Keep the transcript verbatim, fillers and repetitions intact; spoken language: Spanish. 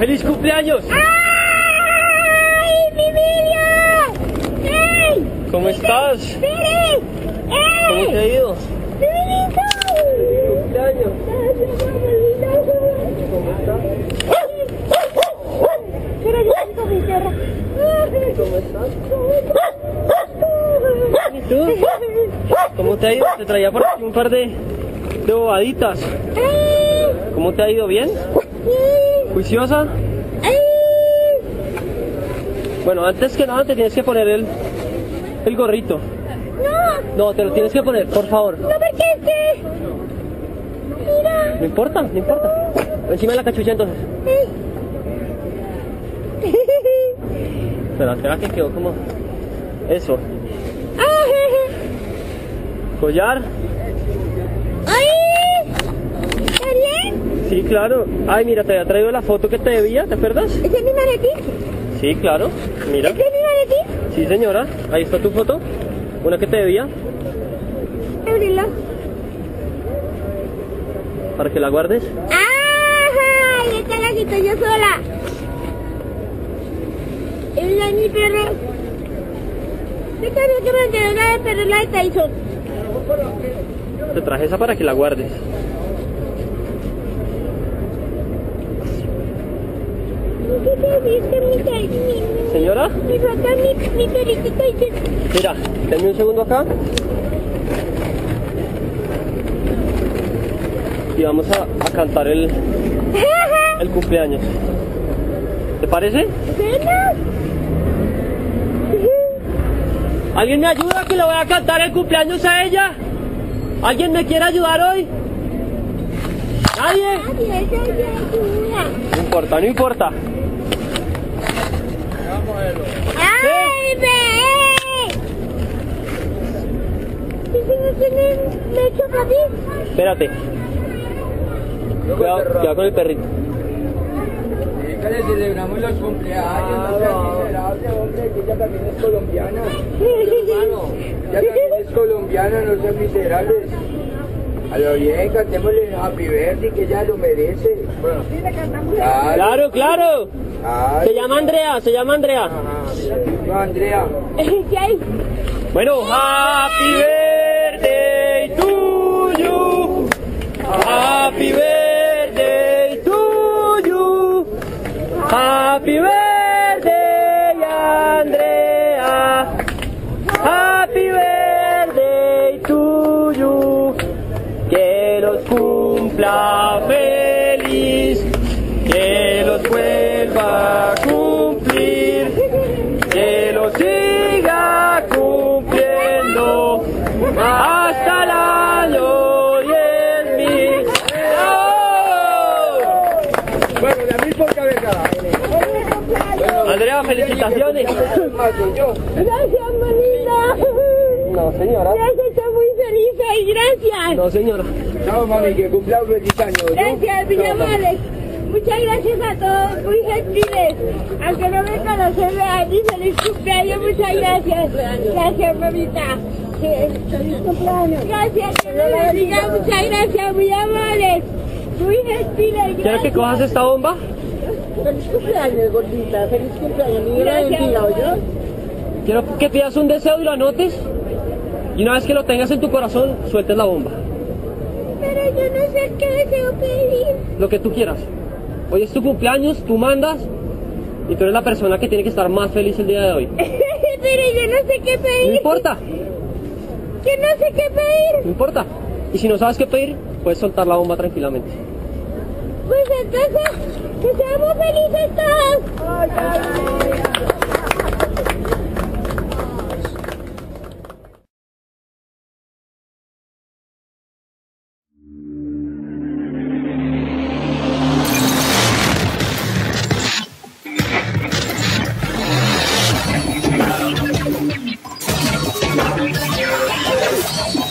¡Feliz cumpleaños! ¡Ay, mi vida! ¡Ey! ¿Cómo estás? ¡Espere! ¡Ey! ¿Cómo te ha ido? ¡Mi vidito! ¡Feliz cumpleaños! ¿Cómo estás? Pero yo estoy con mi perra. ¿Cómo estás? ¿Y tú? ¿Cómo te ha ido? Te traía por aquí un par de, de bobaditas. ¿Cómo te ha ido? ¿Bien? ¿Juiciosa? Bueno, antes que nada te tienes que poner el, el gorrito. No, No, te lo tienes que poner, por favor. no, porque este... Mira. No importa, no importa. Encima de la cachucha entonces. Espera, espera que quedó como... Eso. Collar. ¡Ay! ¿Está bien? Sí, claro. Ay, mira, te había traído la foto que te debía, ¿te acuerdas? ¿Ese es mi maletín? Sí, claro. Mira. ¿Ese es mi maletín? Sí, señora. Ahí está tu foto. Una que te debía. Ábrelo. Para que la guardes. ¡Ajá! Y esta la quito yo sola. Es la mi perro. Esta es que me enteró la de perro, la de Tyson. Te traje esa para que la guardes. ¿Qué te viste, mi cariño? Señora, Mi papá, mi, mi perrito Tyson. mira, denme un segundo acá. Y vamos a, a cantar el, el cumpleaños. ¿Te parece? ¿Bueno? ¿Alguien me ayuda que le voy a cantar el cumpleaños a ella? ¿Alguien me quiere ayudar hoy? ¿Nadie? Nadie, esa es la ayuda. No importa, no importa. ¡Ay, ve! ¿Ese no tiene leche para ti? Espérate. Cuidado, cuidado con el perrito. Que le celebramos los cumpleaños, no seas miserable, hombre, que ella también es colombiana. Ella también es colombiana, no seas miserables. A lo bien, cantémosle Happy Birthday, que ella lo merece. Bueno, claro, Claro, claro. claro. Se llama Andrea, se llama Andrea. Ajá. No, Andrea. ¿Qué hay? Bueno, Happy Birthday to you. Happy Birthday to you. Happy Birthday, Andrea. Happy Birthday to you. Que los cumpla feliz. Que los vuelva a cumplir. Que los siga cumpliendo hasta el año diez mil. ¡Oh! Bueno, de a mí por cabeza. Andrea, felicitaciones. Gracias, mamita. No, señora. Gracias, estoy muy feliz hoy, gracias. No, señora. Chao, mami, que cumpla un feliz año. ¿no? Gracias, mis amores. Muchas gracias a todos, muy gentiles. Aunque no me conocen, vean, y feliz cumpleaños, muchas gracias. Gracias, mamita. Feliz cumpleaños. Gracias, que me bendiga, muchas gracias, muy amores. Muy gentiles, gracias. ¿Quieres que cojas esta bomba? Feliz cumpleaños, gordita. Feliz cumpleaños, mi bendiga, ¿oyó? Quiero que pidas un deseo y lo anotes. Y una vez que lo tengas en tu corazón, sueltes la bomba. Pero yo no sé qué deseo pedir. Lo que tú quieras. Hoy es tu cumpleaños, tú mandas. Y tú eres la persona que tiene que estar más feliz el día de hoy. Pero yo no sé qué No pedir. importa, Que no sé qué pedir. no importa. Y si no sabes qué pedir, puedes soltar la bomba tranquilamente. Pues entonces, que seamos felices todos. We'll be right back.